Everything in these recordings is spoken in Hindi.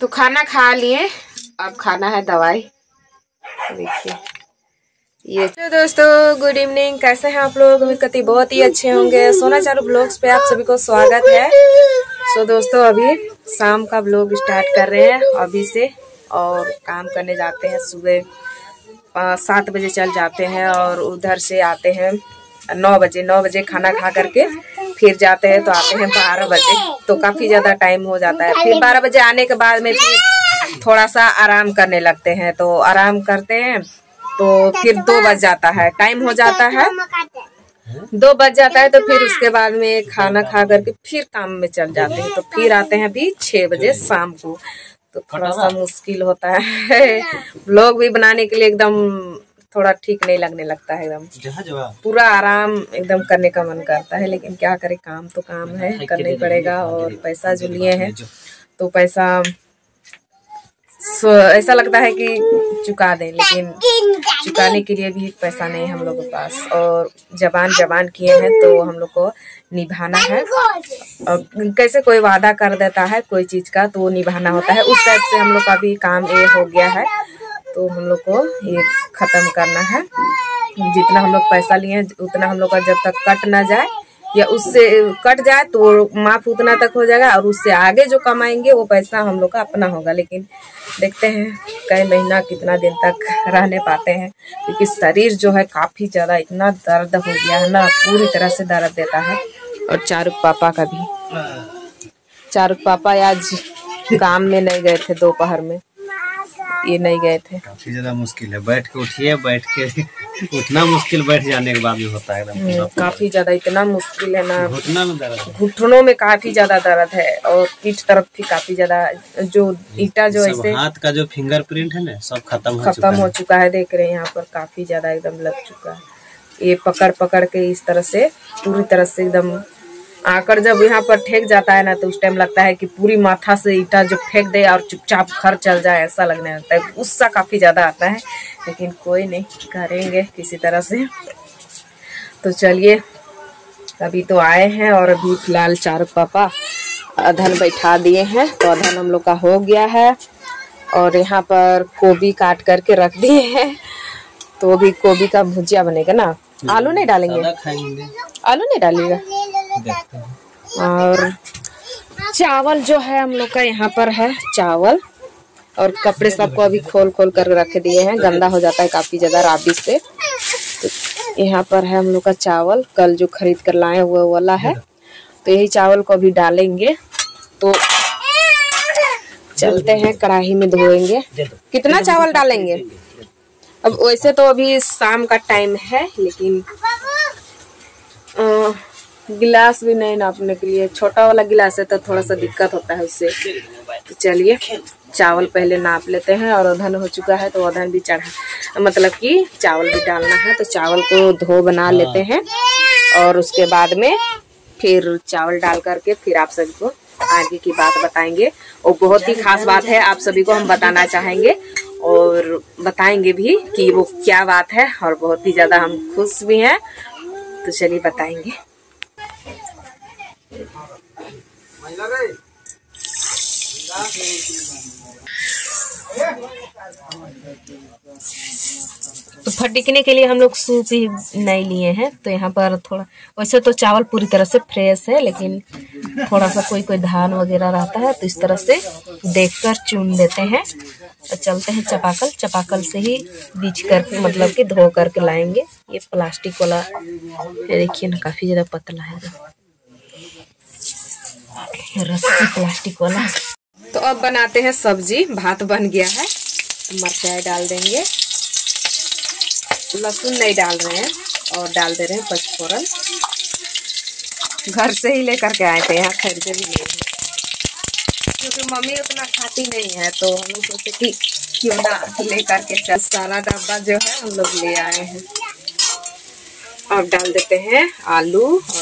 तो खाना खा लिए, अब खाना है दवाई। देखिए ये। तो दोस्तों गुड इवनिंग, कैसे हैं आप लोग? उम्मीद करती बहुत ही अच्छे होंगे। सोना चारू ब्लॉग्स पे आप सभी को स्वागत है। सो दोस्तों अभी शाम का ब्लॉग स्टार्ट कर रहे हैं अभी से, और काम करने जाते हैं। सुबह 7 बजे चल जाते हैं और उधर से आते हैं 9 बजे खाना खा करके फिर जाते हैं, तो आते हैं 12 बजे। तो काफी ज्यादा टाइम हो जाता है। फिर 12 बजे आने के बाद में फिर थोड़ा सा आराम करने लगते हैं। तो आराम करते हैं तो फिर 2 बज जाता है, टाइम हो जाता है 2 बज जाता है। तो फिर उसके बाद में खाना खा करके फिर काम में चल जाते हैं। तो फिर आते हैं अभी 6 बजे शाम को। तो थोड़ा सा मुश्किल होता है व्लॉग भी बनाने के लिए, एकदम थोड़ा ठीक नहीं लगने लगता है। एकदम पूरा आराम एकदम करने का मन करता है, लेकिन क्या करें, काम तो काम है, करना ही पड़ेगा। और पैसा जो लिए हैं तो पैसा ऐसा लगता है कि चुका दें, लेकिन चुकाने के लिए भी पैसा नहीं हम लोग के पास। और जबान किए हैं तो हम लोग को निभाना है। और कैसे कोई वादा कर देता है कोई चीज का तो वो निभाना होता है। उस टाइप से हम लोग का भी काम ये हो गया है। तो हम लोग को ये खत्म करना है। जितना हम लोग पैसा लिए हैं उतना हम लोग का जब तक कट ना जाए या उससे कट जाए तो माफ उतना तक हो जाएगा, और उससे आगे जो कमाएंगे वो पैसा हम लोग का अपना होगा। लेकिन देखते हैं कई महीना कितना दिन तक रहने पाते हैं, क्योंकि शरीर जो है काफी ज्यादा इतना दर्द हो गया है ना, पूरी तरह से दर्द देता है। और चारुक पापा का भी, चारुक पापा आज काम में नहीं गए थे, दोपहर में ये नहीं गए थे। काफी ज्यादा मुश्किल है, बैठ के उठिए, बैठ के उठना मुश्किल, बैठ जाने के बाद भी होता है काफी ज्यादा, इतना मुश्किल है ना। घुटना में दर्द, घुटनों में काफी ज्यादा दर्द है, और पीठ तरफ भी काफी ज्यादा, जो ईटा जो ऐसे हाथ का जो फिंगरप्रिंट है ना सब खत्म हो चुका है। देख रहे हैं यहाँ पर काफी ज्यादा एकदम लग चुका है। ये पकड़ के इस तरह से पूरी तरह से एकदम आकर जब यहाँ पर ठेक जाता है ना, तो उस टाइम लगता है कि पूरी माथा से ईटा जो फेंक दे और चुपचाप घर चल जाए, ऐसा लगने लगता है। गुस्सा काफी ज्यादा आता है, लेकिन कोई नहीं, करेंगे किसी तरह से। तो चलिए अभी तो आए हैं, और अभी फिलहाल चारुक पापा अधन बैठा दिए हैं। तो अधन हम लोग का हो गया है, और यहाँ पर गोभी काट करके रख दिए हैं। तो अभी गोभी का भुजिया बनेगा ना। आलू नहीं डालेंगे, आलू नहीं डालिएगा। और चावल जो है हम लोग का यहाँ पर है चावल, और कपड़े सबको अभी खोल कर रख दिए हैं, गंदा हो जाता है काफी ज्यादा राबिश से। तो यहाँ पर है हम लोग का चावल, कल जो खरीद कर लाए हुए वाला है। तो यही चावल को अभी डालेंगे। तो चलते हैं कढ़ाई में धोएंगे। कितना चावल डालेंगे? अब वैसे तो अभी शाम का टाइम है, लेकिन गिलास भी नहीं नापने के लिए, छोटा वाला गिलास है तो थोड़ा सा दिक्कत होता है उससे। तो चलिए चावल पहले नाप लेते हैं। और अधन हो चुका है तो अधन भी चढ़ा, मतलब कि चावल भी डालना है। तो चावल को धो बना लेते हैं, और उसके बाद में फिर चावल डाल करके फिर आप सभी को आगे की बात बताएंगे। और बहुत ही खास बात है, आप सभी को हम बताना चाहेंगे और बताएंगे भी कि वो क्या बात है, और बहुत ही ज्यादा हम खुश भी हैं। तो चलिए बताएंगे। तो फटकने के लिए हम लोग सूप ही नहीं लिए हैं। तो यहाँ पर थोड़ा, वैसे तो चावल पूरी तरह से फ्रेश है, लेकिन थोड़ा सा कोई धान वगैरह रहता है तो इस तरह से देखकर चुन देते हैं। तो चलते हैं चपाकल से ही बीच करके, मतलब कि धो करके लाएंगे। ये प्लास्टिक वाला ये देखिए ना, काफी ज्यादा पतला है रस्सी प्लास्टिक वाला। तो अब बनाते हैं सब्जी। भात बन गया है, तो मिर्चाई डाल देंगे, लहसुन नहीं डाल रहे हैं, और डाल दे रहे हैं पचफोरन। घर से ही लेकर के आए थे, यहाँ खरीदे भी नहीं है, क्योंकि मम्मी उतना खाती नहीं है। तो हम लोग सोचे कि क्यों ना लेकर के चल, सारा डब्बा जो है हम लोग ले आए हैं। अब डाल देते हैं आलू और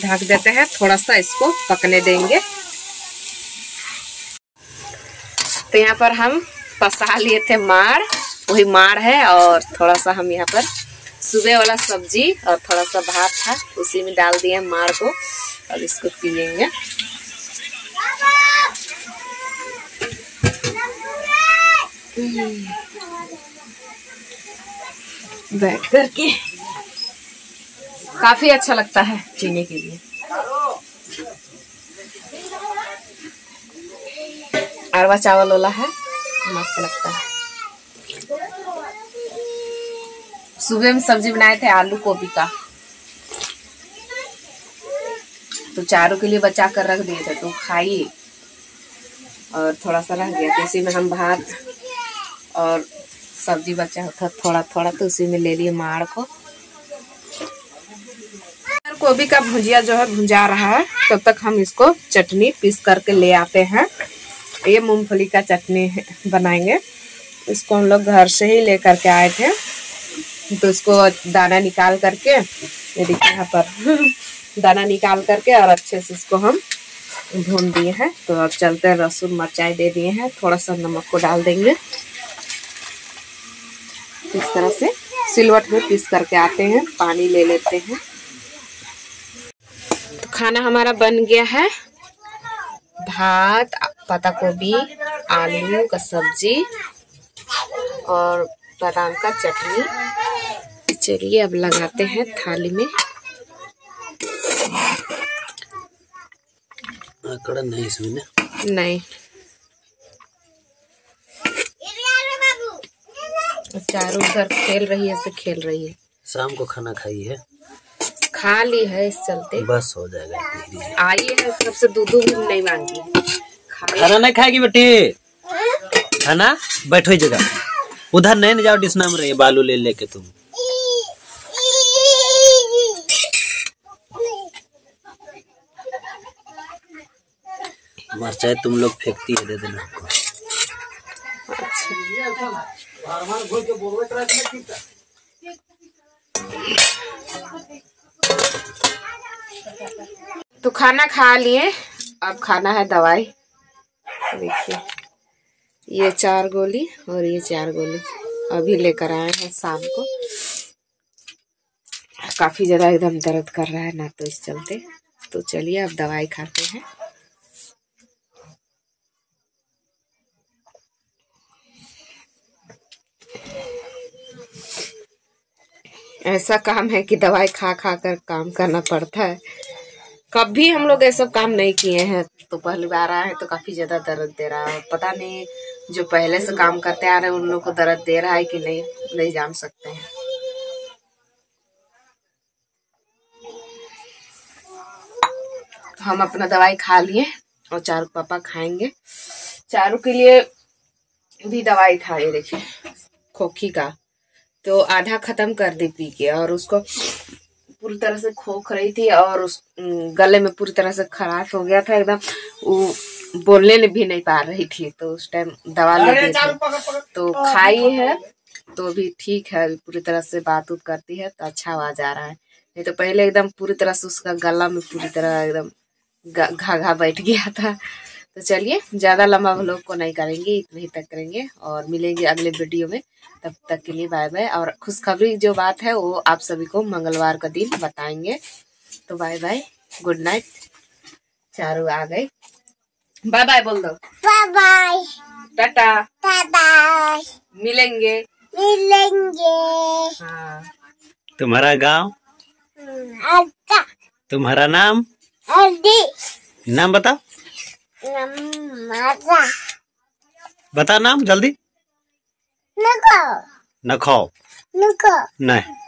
ढक देते हैं, थोड़ा सा इसको पकने देंगे। तो यहाँ पर हम पसा लिए थे माड़, वही माड़ है, और थोड़ा सा हम यहाँ पर सुबह वाला सब्जी और थोड़ा सा भात था, उसी में डाल दिए माड़ को, और इसको पियेंगे। बैठ करके काफी अच्छा लगता है पीने के लिए। अरवा चावल वाला है, मस्त लगता है। सुबह में सब्जी बनाए थे आलू गोभी का, तो चारों के लिए बचा कर रख दिए थे, तो खाइए। और थोड़ा सा रह गया, तो इसी में हम भात और सब्जी बचा था थोड़ा थोड़ा, तो उसी में ले लिए माड़ को। गोभी का भुजिया जो है भुंजा रहा है, तब तक हम इसको चटनी पीस करके ले आते हैं। ये मूंगफली का चटनी बनाएंगे, इसको हम लोग घर से ही लेकर के आए थे, तो इसको दाना निकाल करके, ये देखिए यहाँ पर दाना निकाल करके और अच्छे से इसको हम भून दिए हैं। तो अब चलते हैं, लहसुन मिर्चाई दे दिए हैं, थोड़ा सा नमक को डाल देंगे। इस तरह से सिलवट में पीस करके आते हैं, पानी ले लेते हैं। तो खाना हमारा बन गया है, भात, पत्ता गोभी, आलू का सब्जी और बादाम का चटनी। चलिए अब लगाते हैं थाली में। नहीं इसमें नहीं, चारों उधर खेल रही है, से खेल रही है। शाम को खाना खाई है? खा ली है, इस चलते बस हो जाएगा। आई है, सबसे दूध भी नहीं मांगी। खाना नहीं खाएगी बेटी? खाना बैठो जगह, उधर नहीं न जाओ, डिस्ना में रहिए, बालू ले लेके तुम। मरचाई तुम लोग फेंकती है, दे देना हमको। तो खाना खा लिए, अब खाना है दवाई। देखिए ये 4 गोली और ये 4 गोली अभी लेकर आए हैं शाम को। काफी ज्यादा एकदम दर्द कर रहा है ना, तो इस चलते। तो चलिए अब दवाई खाते हैं। ऐसा काम है कि दवाई खा खा कर काम करना पड़ता है। कभी हम लोग ऐसा काम नहीं किए हैं, तो पहली बार आए हैं, तो काफी ज्यादा दर्द दे रहा है। पता नहीं जो पहले से काम करते आ रहे हैं उन लोग को दर्द दे रहा है कि नहीं जान सकते हैं। तो हम अपना दवाई खा लिए और चारू पापा खाएंगे। चारू के लिए भी दवाई था, ये देखिए खोखी का, तो आधा खत्म कर दी पी के, और उसको पूरी तरह से खोख रही थी और उस गले में पूरी तरह से खराश हो गया था एकदम, वो बोलने भी नहीं पा रही थी। तो उस टाइम दवा ले तो खाई है, तो भी ठीक है, पूरी तरह से बात उत करती है, तो अच्छा आवाज आ रहा है। नहीं तो पहले एकदम पूरी तरह से उसका गला में पूरी तरह एकदम घा बैठ गया था। तो चलिए ज्यादा लंबा व्लॉग को नहीं करेंगे, इतने ही तक करेंगे और मिलेंगे अगले वीडियो में। तब तक के लिए बाय बाय। और खुशखबरी जो बात है वो आप सभी को मंगलवार का दिन बताएंगे। तो bye bye, good night. Charu आ गई, बाय बाय बोल दो। Bye bye, tata, bye bye, मिलेंगे। हाँ। तुम्हारा गांव, तुम्हारा नाम, नाम बताओ, बता नाम जल्दी। नको नखो नको नहीं।